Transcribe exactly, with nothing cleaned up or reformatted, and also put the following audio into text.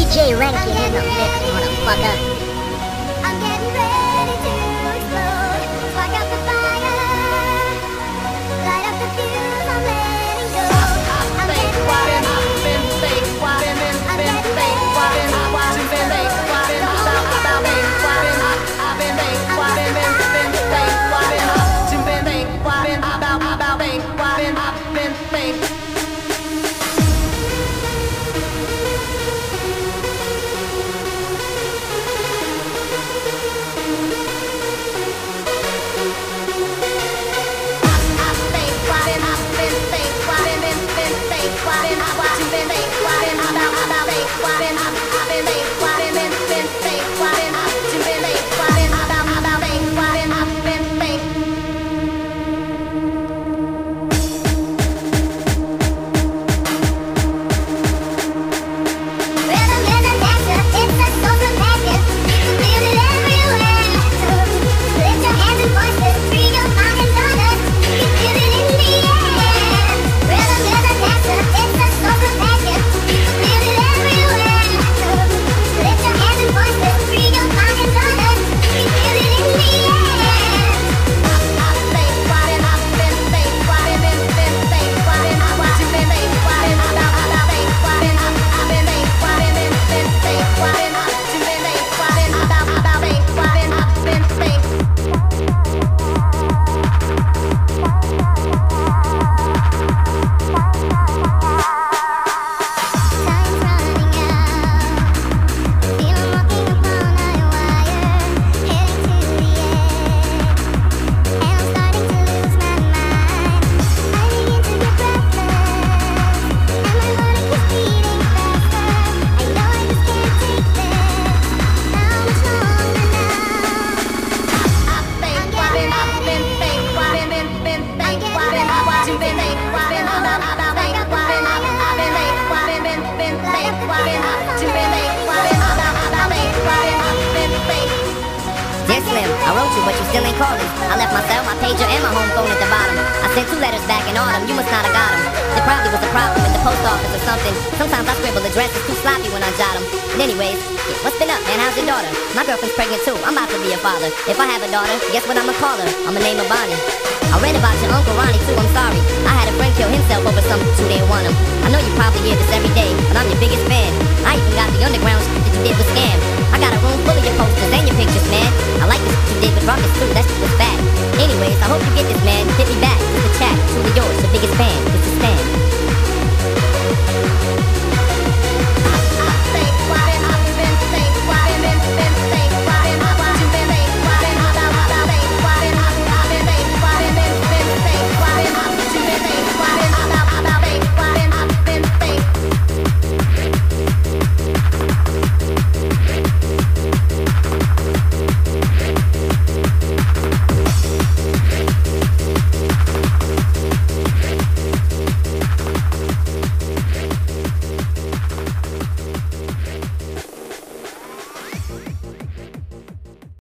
J Rankin in the mix, motherfucker. I'm getting ready to explode. Spark up the fire, light up the fuse, I'm letting go. I'm getting ready. I'm getting ready. Dear Slim, I wrote you, but you still ain't calling. I left my cell, my pager, and my home phone at the bottom. I sent two letters back in autumn, you must not have got them. There probably was a problem at the post office or something. Sometimes I scribble addresses too sloppy when I jot them. But anyways, what's been up, man? How's your daughter? My girlfriend's pregnant too. I'm about to be a father. If I have a daughter, guess what I'ma call her? I'ma name her Bonnie. I read about your Uncle Ronnie too, I'm sorry. I had a friend kill himself over something too didn't want him. I know you probably hear this every day, but I'm your big